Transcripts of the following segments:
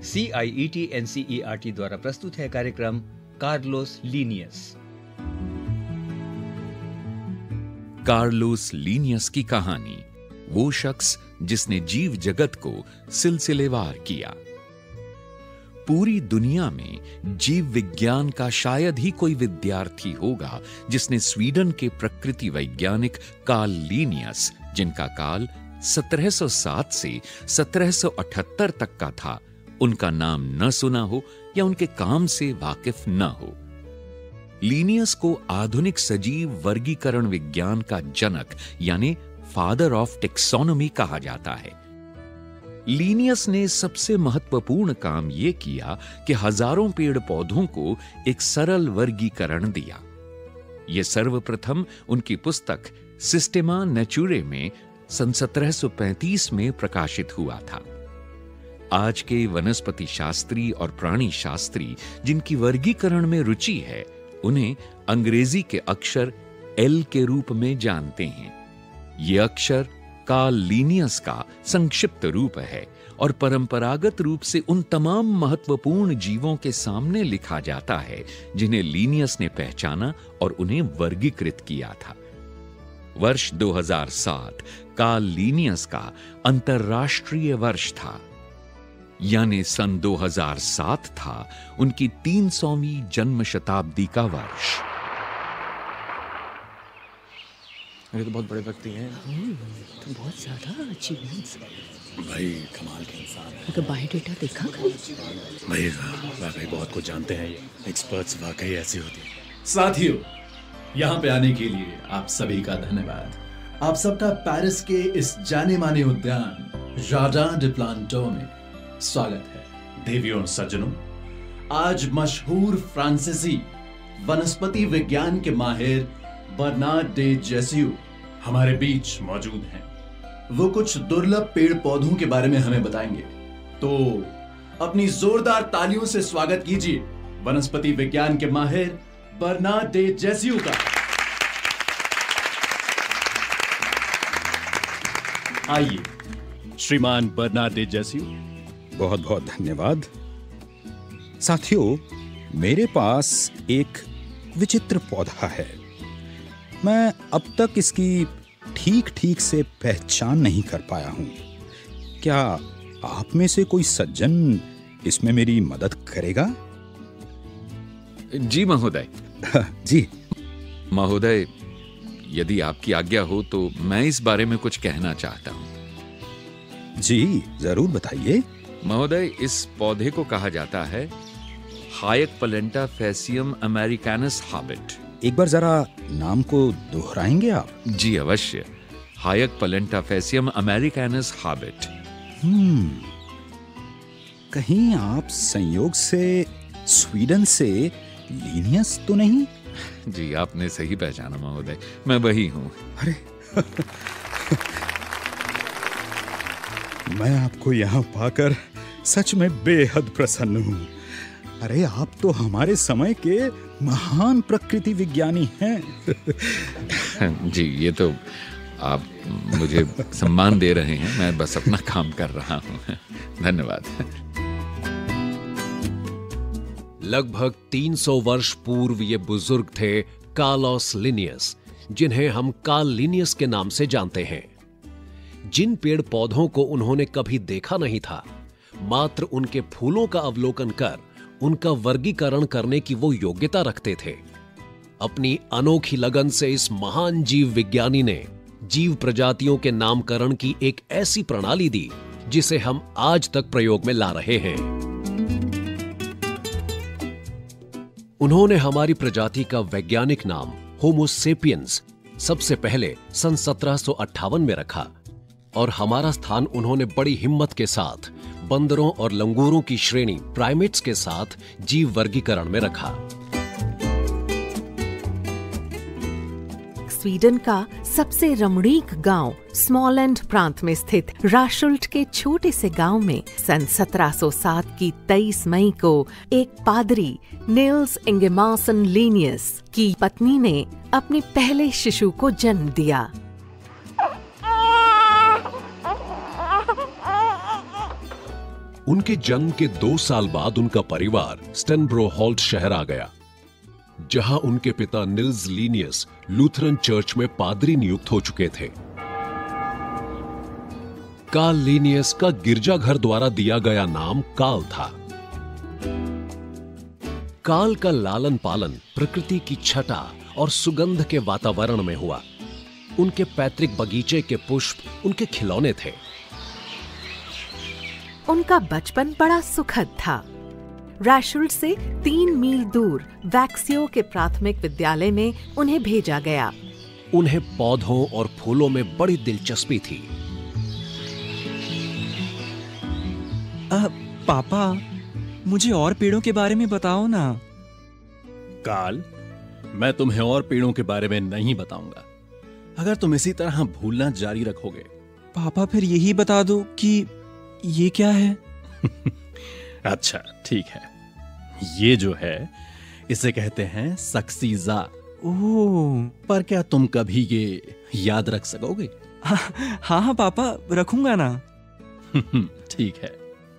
CIET NCERT द्वारा प्रस्तुत है कार्यक्रम कार्लोस लीनियस। कार्लोस लीनियस की कहानी, वो शख्स जिसने जीव जगत को सिलसिलेवार किया। पूरी दुनिया में जीव विज्ञान का शायद ही कोई विद्यार्थी होगा जिसने स्वीडन के प्रकृति वैज्ञानिक कार्ल लीनियस, जिनका काल 1707 से 1778 तक का था, उनका नाम न सुना हो या उनके काम से वाकिफ न हो। लीनियस को आधुनिक सजीव वर्गीकरण विज्ञान का जनक यानी फादर ऑफ टेक्सोनोमी कहा जाता है। लीनियस ने सबसे महत्वपूर्ण काम यह किया कि हजारों पेड़ पौधों को एक सरल वर्गीकरण दिया। यह सर्वप्रथम उनकी पुस्तक सिस्टेमा नेचुरे में सन 1735 में प्रकाशित हुआ था। आज के वनस्पति शास्त्री और प्राणी शास्त्री जिनकी वर्गीकरण में रुचि है, उन्हें अंग्रेजी के अक्षर एल के रूप में जानते हैं। यह अक्षर कार्ल लीनियस का संक्षिप्त रूप है और परंपरागत रूप से उन तमाम महत्वपूर्ण जीवों के सामने लिखा जाता है जिन्हें लीनियस ने पहचाना और उन्हें वर्गीकृत किया था। वर्ष 2007 कार्ल लीनियस का अंतर्राष्ट्रीय वर्ष था, यानी सन 2007 था उनकी 300वीं जन्म शताब्दी का वर्ष। ये तो बहुत बड़े व्यक्ति हैं। तो बहुत ज्यादा अचीवमेंट्स भाई, कमाल के इंसान है। अगर बायोडेटा देखा कभी? भाई वाकई बहुत कुछ जानते हैं ये। एक्सपर्ट्स वाकई ऐसे होते हैं। साथियों, यहाँ पे आने के लिए आप सभी का धन्यवाद। आप सबका पेरिस के इस जाने माने उद्यान जार्डिन डे प्लांटो में स्वागत है। देवियों और सज्जनों, आज मशहूर फ्रांसीसी वनस्पति विज्ञान के माहिर बर्नार्ड डे जेस्यू हमारे बीच मौजूद हैं। वो कुछ दुर्लभ पेड़ पौधों के बारे में हमें बताएंगे, तो अपनी जोरदार तालियों से स्वागत कीजिए वनस्पति विज्ञान के माहिर बर्नार्ड डे जेस्यू का। आइए श्रीमान बर्नार्ड डे जेस्यू। बहुत बहुत धन्यवाद। साथियों, मेरे पास एक विचित्र पौधा है। मैं अब तक इसकी ठीक ठीक से पहचान नहीं कर पाया हूं। क्या आप में से कोई सज्जन इसमें मेरी मदद करेगा? जी महोदय। जी महोदय, यदि आपकी आज्ञा हो तो मैं इस बारे में कुछ कहना चाहता हूं। जी जरूर बताइए। महोदय, इस पौधे को कहा जाता है हायकपलेंटा फैसियम अमेरिकानस हाबिट। एक बार जरा नाम को दोहराएंगे आप? जी अवश्य, हायकपलेंटा फैसियम अमेरिकानस हाबिट। कहीं आप संयोग से स्वीडन से लीनियस तो नहीं? जी आपने सही पहचाना महोदय, मैं वही हूं। अरे मैं आपको यहाँ पाकर सच में बेहद प्रसन्न हूँ। अरे आप तो हमारे समय के महान प्रकृति विज्ञानी हैं। जी, ये तो आप मुझे सम्मान दे रहे हैं, मैं बस अपना काम कर रहा हूँ। धन्यवाद। लगभग 300 वर्ष पूर्व ये बुजुर्ग थे कार्लोस लीनियस, जिन्हें हम कार्ल लीनियस के नाम से जानते हैं। जिन पेड़ पौधों को उन्होंने कभी देखा नहीं था, मात्र उनके फूलों का अवलोकन कर उनका वर्गीकरण करने की वो योग्यता रखते थे। अपनी अनोखी लगन से इस महान जीव विज्ञानी ने जीव प्रजातियों के नामकरण की एक ऐसी प्रणाली दी जिसे हम आज तक प्रयोग में ला रहे हैं। उन्होंने हमारी प्रजाति का वैज्ञानिक नाम होमो सेपियंस सबसे पहले सन 1758 में रखा और हमारा स्थान उन्होंने बड़ी हिम्मत के साथ बंदरों और लंगूरों की श्रेणी प्राइमेट्स के साथ जीव वर्गीकरण में रखा। स्वीडन का सबसे रमणीक गांव स्मॉलैंड प्रांत में स्थित राशुल्ट के छोटे से गांव में सन 1707 की 23 मई को एक पादरी निल्स इंगेमार्सन लीनियस की पत्नी ने अपने पहले शिशु को जन्म दिया। उनके जन्म के 2 साल बाद उनका परिवार स्टेनब्रो हॉल्ट शहर आ गया, जहां उनके पिता निल्स लीनियस लूथरन चर्च में पादरी नियुक्त हो चुके थे। कार्ल लीनियस का गिरजाघर द्वारा दिया गया नाम कार्ल था। कार्ल का लालन पालन प्रकृति की छटा और सुगंध के वातावरण में हुआ। उनके पैतृक बगीचे के पुष्प उनके खिलौने थे। उनका बचपन बड़ा सुखद था। रैशुल्ट से 3 मील दूर वैक्सियो के प्राथमिक विद्यालय में उन्हें भेजा गया। उन्हें पौधों और फूलों में बड़ी दिलचस्पी थी। पापा, मुझे और पेड़ों के बारे में बताओ ना। कार्ल, मैं तुम्हें और पेड़ों के बारे में नहीं बताऊंगा अगर तुम इसी तरह भूलना जारी रखोगे। पापा, फिर यही बता दो कि ये क्या है? अच्छा, ठीक है। ये जो है, इसे कहते हैं सक्सीजा। ओह, पर क्या तुम कभी ये याद रख सकोगे? हाँ पापा, रखूंगा ना। ठीक है।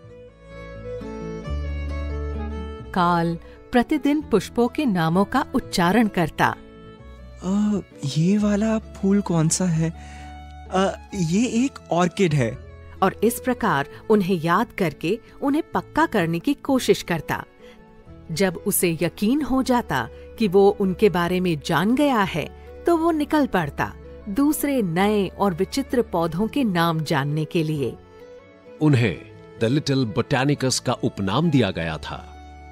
कार्ल प्रतिदिन पुष्पों के नामों का उच्चारण करता। ये वाला फूल कौन सा है? ये एक ऑर्किड है। और इस प्रकार उन्हें याद करके उन्हें पक्का करने की कोशिश करता। जब उसे यकीन हो जाता कि वो उनके बारे में जान गया है, तो वो निकल पड़ता दूसरे नए और विचित्र पौधों के नाम जानने के लिए। उन्हें द लिटिल बोटानिकस का उपनाम दिया गया था।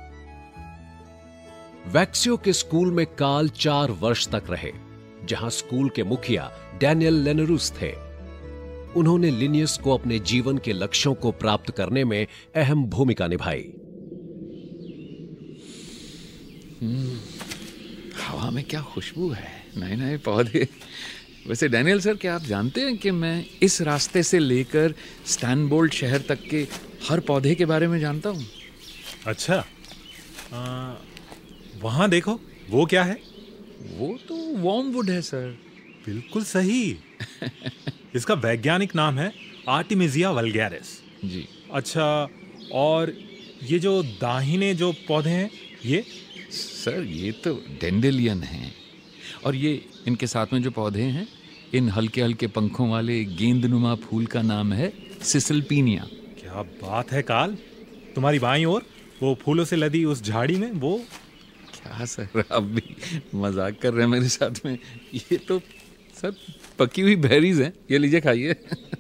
वैक्सियो के स्कूल में कार्ल 4 वर्ष तक रहे, जहां स्कूल के मुखिया डैनियल लेनरूस थे। उन्होंने लिनियस को अपने जीवन के लक्ष्यों को प्राप्त करने में अहम भूमिका निभाई। हवा में क्या खुशबू है, नए नए पौधे। वैसे डैनियल सर, क्या आप जानते हैं कि मैं इस रास्ते से लेकर स्टैनबोल्ट शहर तक के हर पौधे के बारे में जानता हूँ। अच्छा, वहां देखो, वो क्या है? वो तो वॉर्मवुड है सर। बिल्कुल सही। इसका वैज्ञानिक नाम है आर्टिमिजिया वल्गैरिस। जी। अच्छा, और ये जो दाहिने जो पौधे हैं, ये? सर, ये तो डेंडेलियन हैं। और ये इनके साथ में जो पौधे हैं, इन हल्के हल्के पंखों वाले गेंदनुमा फूल का नाम है सिसलपीनिया। क्या बात है कार्ल, तुम्हारी बाईं ओर वो फूलों से लदी उस झाड़ी में वो? क्या सर, आप भी मजाक कर रहे हैं मेरे साथ में? ये तो सर पकी हुई बेरीज हैं। ये लीजिए, खाइए।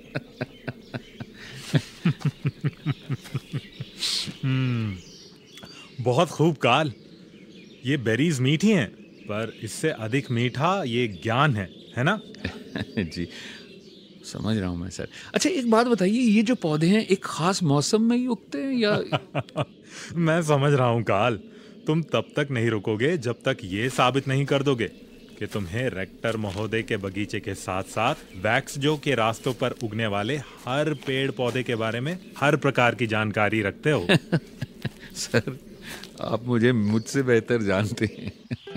बहुत खूब कार्ल। ये बेरीज मीठी हैं, पर इससे अधिक मीठा ये ज्ञान है ना? जी, समझ रहा हूँ मैं सर। अच्छा, एक बात बताइए, ये जो पौधे हैं एक खास मौसम में ही उगते हैं या? मैं समझ रहा हूँ कार्ल, तुम तब तक नहीं रुकोगे जब तक ये साबित नहीं कर दोगे कि तुम्हें रेक्टर महोदय के बगीचे के साथ साथ वैक्सियो के रास्तों पर उगने वाले हर पेड़ पौधे के बारे में हर प्रकार की जानकारी रखते हो। सर, आप मुझे मुझसे बेहतर जानते हैं।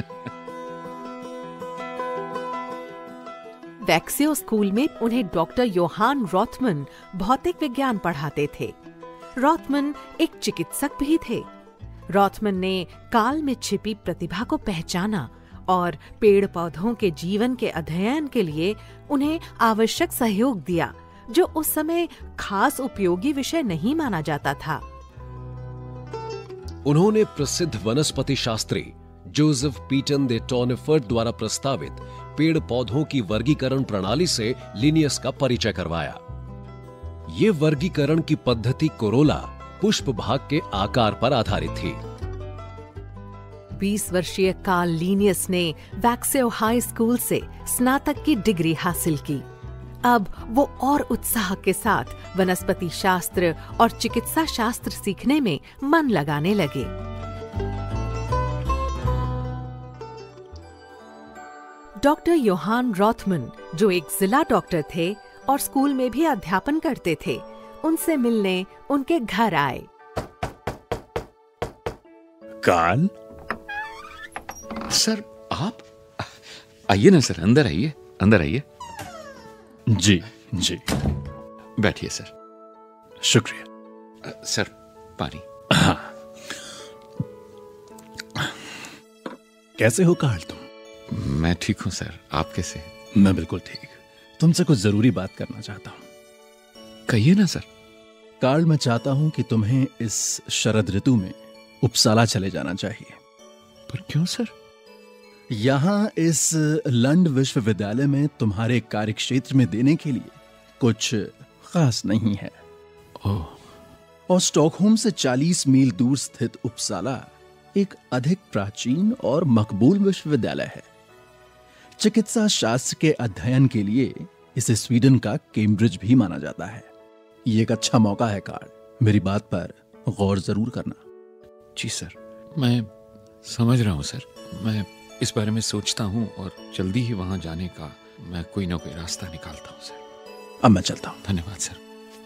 वैक्सियो स्कूल में उन्हें डॉक्टर योहान रॉथमन भौतिक विज्ञान पढ़ाते थे। रॉथमन एक चिकित्सक भी थे। रॉथमन ने कार्ल में छिपी प्रतिभा को पहचाना और पेड़ पौधों के जीवन के अध्ययन के लिए उन्हें आवश्यक सहयोग दिया, जो उस समय खास उपयोगी विषय नहीं माना जाता था। उन्होंने प्रसिद्ध वनस्पति शास्त्री जोसेफ पीटन दे टॉर्नेफर्ट द्वारा प्रस्तावित पेड़ पौधों की वर्गीकरण प्रणाली से लिनियस का परिचय करवाया। ये वर्गीकरण की पद्धति कोरोला, पुष्प भाग के आकार पर आधारित थी। 20 वर्षीय कार्ल लीनियस ने वैक्सियो हाई स्कूल से स्नातक की डिग्री हासिल की। अब वो और उत्साह के साथ वनस्पति शास्त्र और चिकित्सा शास्त्र सीखने में मन लगाने लगे। डॉक्टर योहान रॉथमन, जो एक जिला डॉक्टर थे और स्कूल में भी अध्यापन करते थे, उनसे मिलने उनके घर आए। कार्ल? सर, आप आइए ना सर, अंदर आइए, अंदर आइए। जी जी, बैठिए सर। शुक्रिया। सर, पानी। कैसे हो कार्ल तुम? मैं ठीक हूं सर, आप कैसे? मैं बिल्कुल ठीक। तुमसे कुछ जरूरी बात करना चाहता हूं। कहिए ना सर। कार्ल, मैं चाहता हूं कि तुम्हें इस शरद ऋतु में उपसाला चले जाना चाहिए। पर क्यों सर? यहां इस लंड विश्वविद्यालय में तुम्हारे कार्यक्षेत्र में देने के लिए कुछ खास नहीं है। ओह। और स्टॉकहोम से 40 मील दूर स्थित उपसाला एक अधिक प्राचीन और मकबूल विश्वविद्यालय है। चिकित्सा शास्त्र के अध्ययन के लिए इसे स्वीडन का कैम्ब्रिज भी माना जाता है। ये एक अच्छा मौका है कार्ल, मेरी बात पर गौर जरूर करना। जी सर, मैं समझ रहा हूं सर। मैं इस बारे में सोचता हूं और जल्दी ही वहां जाने का मैं कोई ना कोई रास्ता निकालता हूं सर। अब मैं चलता हूं। धन्यवाद सर।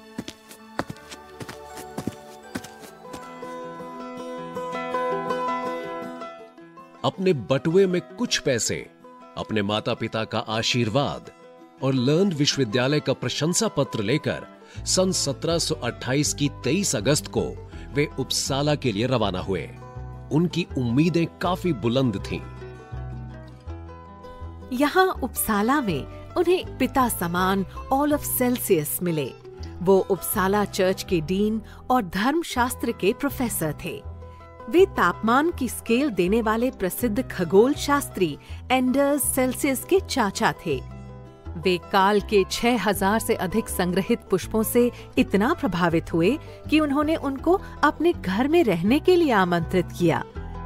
अपने बटुए में कुछ पैसे, अपने माता पिता का आशीर्वाद और लर्न विश्वविद्यालय का प्रशंसा पत्र लेकर सन 1728 की 23 अगस्त को वे उपसाला के लिए रवाना हुए। उनकी उम्मीदें काफी बुलंद थीं। यहाँ उपसाला में उन्हें पिता समान ओलफ सेल्सियस मिले। वो उपसाला चर्च के डीन और धर्मशास्त्र के प्रोफेसर थे। वे तापमान की स्केल देने वाले प्रसिद्ध खगोल शास्त्री एंडर्स सेल्सियस के चाचा थे। वे काल के 6000 से अधिक संग्रहित पुष्पों से इतना प्रभावित हुए कि उन्होंने उनको अपने घर में रहने के लिए आमंत्रित किया।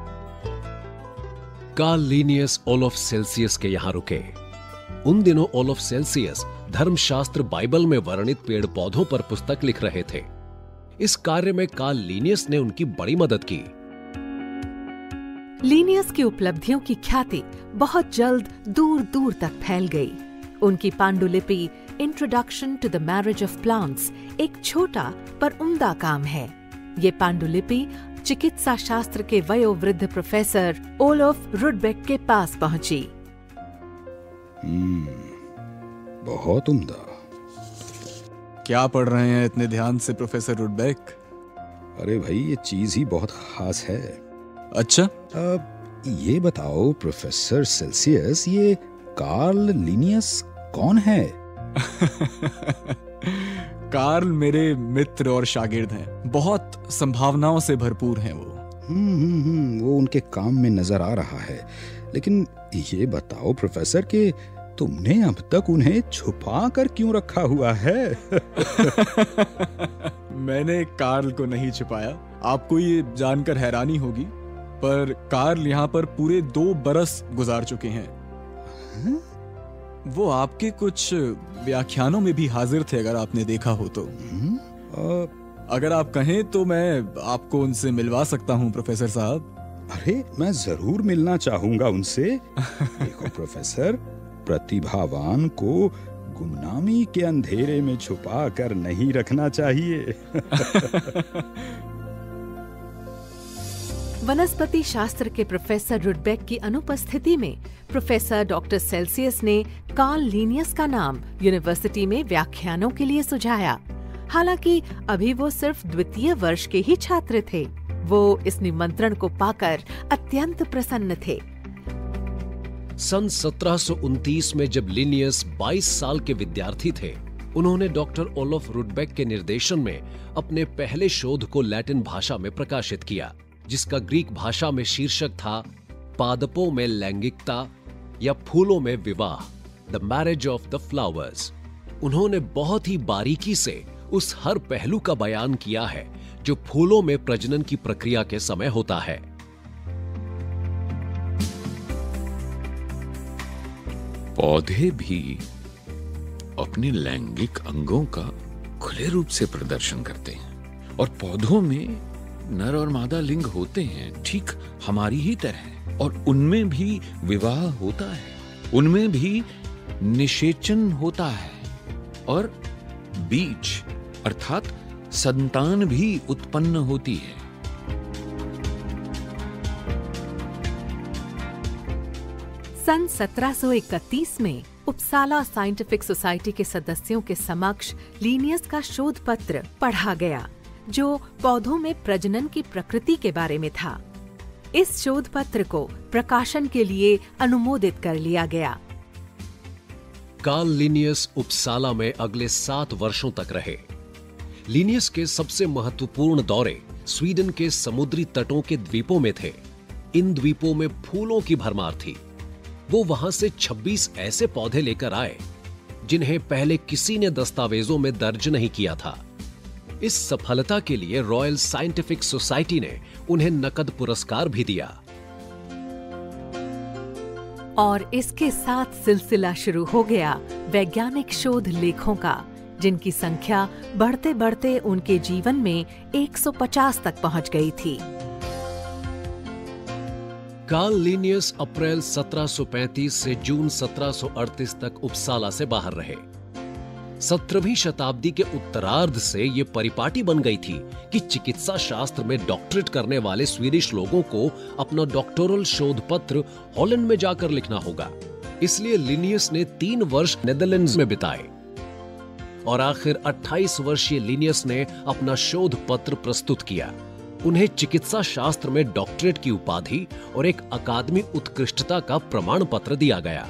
कार्ल लिनियस ओलफ सेल्सियस के यहाँ रुके। उन दिनों ओलफ सेल्सियस धर्मशास्त्र बाइबल में वर्णित पेड़ पौधों पर पुस्तक लिख रहे थे। इस कार्य में कार्ल लिनियस ने उनकी बड़ी मदद की। लिनियस की उपलब्धियों की ख्याति बहुत जल्द दूर दूर तक फैल गई। उनकी पांडुलिपि introduction to the marriage of plants एक छोटा पर उम्दा काम है। ये पांडुलिपि चिकित्सा शास्त्र के वयोवृद्ध प्रोफेसर ओलफ रुडबेक के पास पहुंची। बहुत उम्दा। क्या पढ़ रहे हैं इतने ध्यान से प्रोफेसर रुडबेक? अरे भाई, ये चीज ही बहुत खास है। अच्छा, ये बताओ प्रोफेसर सेल्सियस, ये कार्ल लिनियस कौन है? कार्ल मेरे मित्र और शागिर्द हैं। बहुत संभावनाओं से भरपूर हैं वो। वो उनके काम में नजर आ रहा है। लेकिन ये बताओ प्रोफेसर कि तुमने अब तक उन्हें छुपा कर क्यों रखा हुआ है? मैंने कार्ल को नहीं छुपाया। आपको ये जानकर हैरानी होगी, पर कार्ल यहाँ पर पूरे 2 बरस गुजार चुके हैं। वो आपके कुछ व्याख्यानों में भी हाजिर थे, अगर आपने देखा हो तो। अगर आप कहें तो मैं आपको उनसे मिलवा सकता हूँ प्रोफेसर साहब। अरे, मैं जरूर मिलना चाहूंगा उनसे। देखो प्रोफेसर, प्रतिभावान को गुमनामी के अंधेरे में छुपा कर नहीं रखना चाहिए। वनस्पति शास्त्र के प्रोफेसर रुडबेक की अनुपस्थिति में प्रोफेसर डॉक्टर सेल्सियस ने कार्ल लिनियस का नाम यूनिवर्सिटी में व्याख्यानों के लिए सुझाया। हालांकि अभी वो सिर्फ द्वितीय वर्ष के ही छात्र थे। वो इस निमंत्रण को पाकर अत्यंत प्रसन्न थे। सन 1729 में जब लिनियस 22 साल के विद्यार्थी थे, उन्होंने डॉक्टर ओलफ रुडबेक के निर्देशन में अपने पहले शोध को लैटिन भाषा में प्रकाशित किया, जिसका ग्रीक भाषा में शीर्षक था पादपों में लैंगिकता या फूलों में विवाह, the marriage of the flowers. उन्होंने बहुत ही बारीकी से उस हर पहलू का बयान किया है जो फूलों में प्रजनन की प्रक्रिया के समय होता है। पौधे भी अपने लैंगिक अंगों का खुले रूप से प्रदर्शन करते हैं और पौधों में नर और मादा लिंग होते हैं, ठीक हमारी ही तरह। और उनमें भी विवाह होता है, उनमें भी निषेचन होता है और बीज अर्थात संतान भी उत्पन्न होती है। सन 1731 में उपसाला साइंटिफिक सोसाइटी के सदस्यों के समक्ष लिनियस का शोध पत्र पढ़ा गया। जो पौधों में प्रजनन की प्रकृति के बारे में था। इस शोध पत्र को प्रकाशन के लिए अनुमोदित कर लिया गया। कार्ल लिनियस उपसाला में अगले 7 वर्षों तक रहे। लिनियस के सबसे महत्वपूर्ण दौरे स्वीडन के समुद्री तटों के द्वीपों में थे। इन द्वीपों में फूलों की भरमार थी। वो वहां से 26 ऐसे पौधे लेकर आए जिन्हें पहले किसी ने दस्तावेजों में दर्ज नहीं किया था। इस सफलता के लिए रॉयल साइंटिफिक सोसाइटी ने उन्हें नकद पुरस्कार भी दिया। और इसके साथ सिलसिला शुरू हो गया वैज्ञानिक शोध लेखों का, जिनकी संख्या बढ़ते बढ़ते उनके जीवन में 150 तक पहुंच गई थी। कार्ल लिनियस अप्रैल 1735 से जून 1738 तक उपसाला से बाहर रहे। 17वीं शताब्दी के उत्तरार्ध से ये परिपाटी बन गई थी कि चिकित्सा शास्त्र में डॉक्टरेट करने वाले स्वीडिश लोगों को अपना डॉक्टोरल शोध पत्र हॉलैंड में जाकर लिखना होगा। इसलिए लिनियस ने 3 वर्ष नेदरलैंड्स में बिताए और आखिर 28 वर्षीय लिनियस ने अपना शोध पत्र प्रस्तुत किया। उन्हें चिकित्सा शास्त्र में डॉक्टरेट की उपाधि और एक अकादमी उत्कृष्टता का प्रमाण पत्र दिया गया।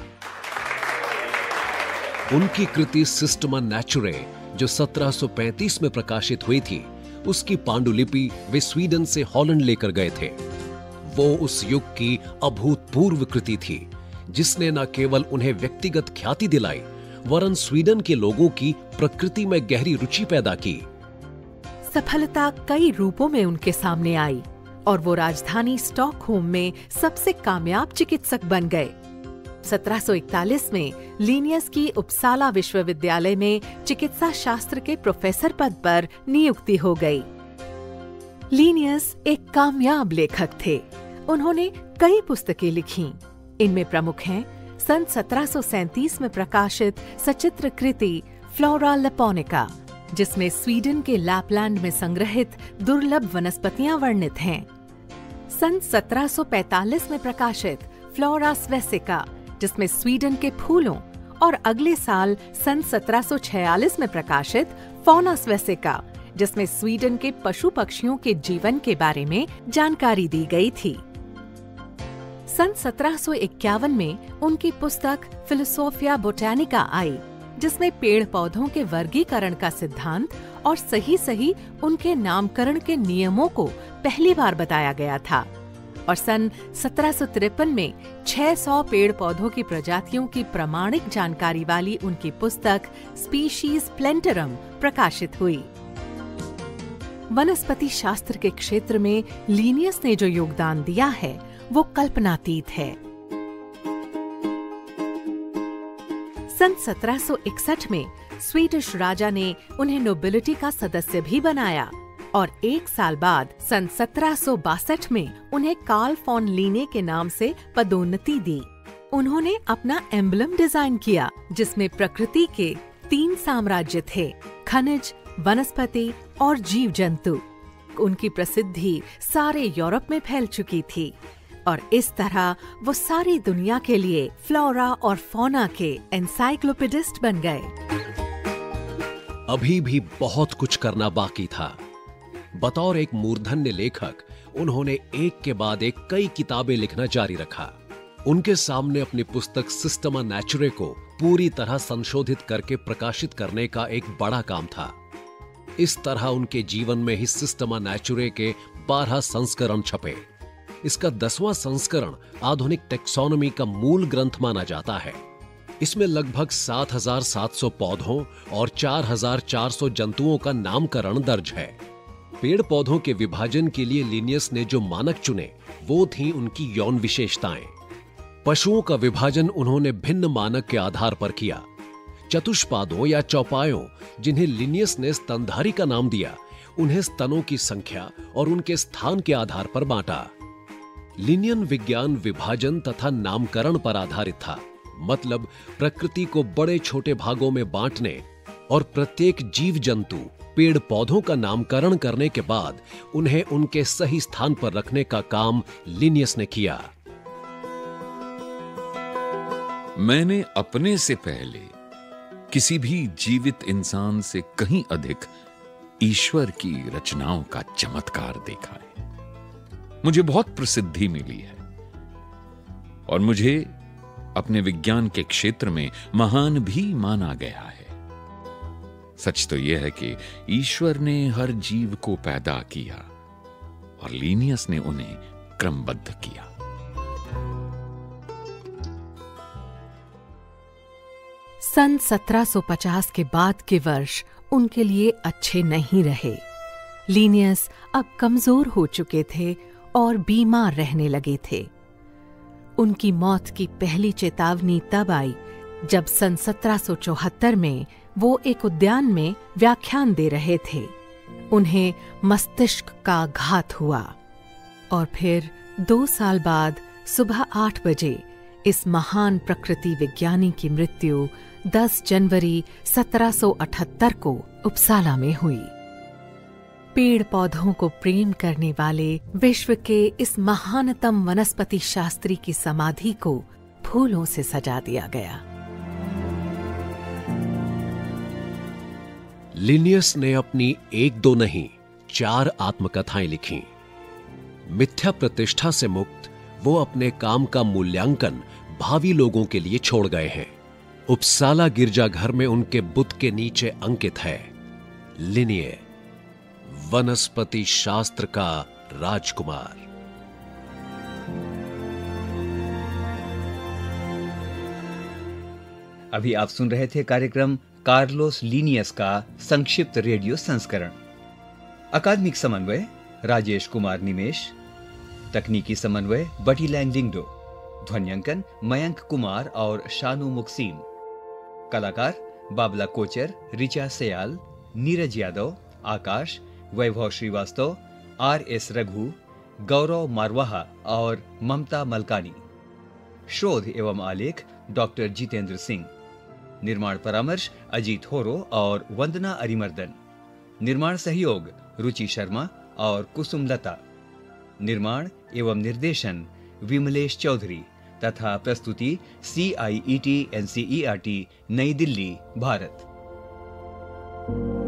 उनकी कृति सिस्टमा नेचुरे, जो 1735 में प्रकाशित हुई थी, उसकी पांडुलिपि वे स्वीडन से हॉलैंड लेकर गए थे। वो उस युग की अभूतपूर्व कृति थी जिसने न केवल उन्हें व्यक्तिगत ख्याति दिलाई, वरन स्वीडन के लोगों की प्रकृति में गहरी रुचि पैदा की। सफलता कई रूपों में उनके सामने आई और वो राजधानी स्टॉकहोम में सबसे कामयाब चिकित्सक बन गए। 1741 में लिनियस की उपसाला विश्वविद्यालय में चिकित्सा शास्त्र के प्रोफेसर पद पर नियुक्ति हो गई। लिनियस एक कामयाब लेखक थे। उन्होंने कई पुस्तकें लिखीं। इनमें प्रमुख हैं सन 1737 में प्रकाशित सचित्र कृति फ्लोरा लैपोनिका, जिसमें स्वीडन के लैपलैंड में संग्रहित दुर्लभ वनस्पतियां वर्णित हैं। सन 1745 में प्रकाशित फ्लोरा स्वेसिका, जिसमें स्वीडन के फूलों, और अगले साल सन 1746 में प्रकाशित फौना स्वेसिका, जिसमें स्वीडन के पशु पक्षियों के जीवन के बारे में जानकारी दी गई थी। सन 1751 में उनकी पुस्तक फिलोसोफिया बोटानिका आई, जिसमें पेड़ पौधों के वर्गीकरण का सिद्धांत और सही उनके नामकरण के नियमों को पहली बार बताया गया था। और सन 1753 में 600 पेड़ पौधों की प्रजातियों की प्रमाणिक जानकारी वाली उनकी पुस्तक स्पीशीज प्लेंटरम प्रकाशित हुई। वनस्पति शास्त्र के क्षेत्र में लिनियस ने जो योगदान दिया है वो कल्पनातीत है। सन 1761 में स्वीडिश राजा ने उन्हें नोबिलिटी का सदस्य भी बनाया और 1 साल बाद सन 1762 में उन्हें कार्ल फॉन लीने के नाम से पदोन्नति दी। उन्होंने अपना एम्बलम डिजाइन किया, जिसमें प्रकृति के 3 साम्राज्य थे: खनिज, वनस्पति और जीव जंतु। उनकी प्रसिद्धि सारे यूरोप में फैल चुकी थी और इस तरह वो सारी दुनिया के लिए फ्लोरा और फौना के एनसाइक्लोपीडिस्ट बन गए। अभी भी बहुत कुछ करना बाकी था। बतौर एक मूर्धन्य लेखक उन्होंने एक के बाद एक कई किताबें लिखना जारी रखा। उनके सामने अपनी पुस्तक सिस्टमा नेचुरे को पूरी तरह संशोधित करके प्रकाशित करने का एक बड़ा काम था। इस तरह उनके जीवन में ही सिस्टमा नेचुरे के 12 संस्करण छपे। इसका 10वां संस्करण आधुनिक टेक्सोनोमी का मूल ग्रंथ माना जाता है। इसमें लगभग 7,700 पौधों और 4,400 जंतुओं का नामकरण दर्ज है। पेड़ पौधों के विभाजन के लिए लिनियस ने जो मानक चुने वो थी उनकी यौन विशेषताएं। पशुओं का विभाजन उन्होंने भिन्न मानक के आधार पर किया। चतुष्पादों या चौपायों, जिन्हें लिनियस ने स्तनधारी का नाम दिया, उन्हें स्तनों की संख्या और उनके स्थान के आधार पर बांटा। लिनियन विज्ञान विभाजन तथा नामकरण पर आधारित था, मतलब प्रकृति को बड़े छोटे भागों में बांटने और प्रत्येक जीव जंतु, पेड़ पौधों का नामकरण करने के बाद उन्हें उनके सही स्थान पर रखने का काम लिनियस ने किया। मैंने अपने से पहले किसी भी जीवित इंसान से कहीं अधिक ईश्वर की रचनाओं का चमत्कार देखा है। मुझे बहुत प्रसिद्धि मिली है और मुझे अपने विज्ञान के क्षेत्र में महान भी माना गया है। सच तो यह है कि ईश्वर ने हर जीव को पैदा किया और लीनियस ने उन्हें क्रमबद्ध किया। सन 1750 के बाद के वर्ष उनके लिए अच्छे नहीं रहे। लीनियस अब कमजोर हो चुके थे और बीमार रहने लगे थे। उनकी मौत की पहली चेतावनी तब आई जब सन 1774 में वो एक उद्यान में व्याख्यान दे रहे थे। उन्हें मस्तिष्क का घात हुआ और फिर 2 साल बाद सुबह 8 बजे इस महान प्रकृति विज्ञानी की मृत्यु 10 जनवरी 1778 को उपसाला में हुई। पेड़ पौधों को प्रेम करने वाले विश्व के इस महानतम वनस्पति शास्त्री की समाधि को फूलों से सजा दिया गया। लिनियस ने अपनी 1-2 नहीं 4 आत्मकथाएं लिखीं। मिथ्या प्रतिष्ठा से मुक्त वो अपने काम का मूल्यांकन भावी लोगों के लिए छोड़ गए हैं। उपसाला गिरजाघर में उनके बुत के नीचे अंकित है, लिनिये, वनस्पति शास्त्र का राजकुमार। अभी आप सुन रहे थे कार्यक्रम कार्लोस लीनियस का संक्षिप्त रेडियो संस्करण। अकादमिक समन्वय राजेश कुमार निमेश, तकनीकी समन्वय बटी लैंगलिंगडो, ध्वन्यांकन मयंक कुमार और शानू मुक्सीम, कलाकार बाबला कोचर, रिचा सयाल, नीरज यादव, आकाश, वैभव श्रीवास्तव, RS रघु, गौरव मारवाहा और ममता मलकानी। शोध एवं आलेख डॉक्टर जितेंद्र सिंह। निर्माण परामर्श अजीत होरो और वंदना अरिमर्दन। निर्माण सहयोग रुचि शर्मा और कुसुम लता। निर्माण एवं निर्देशन विमलेश चौधरी तथा प्रस्तुति CIET NCERT नई दिल्ली, भारत।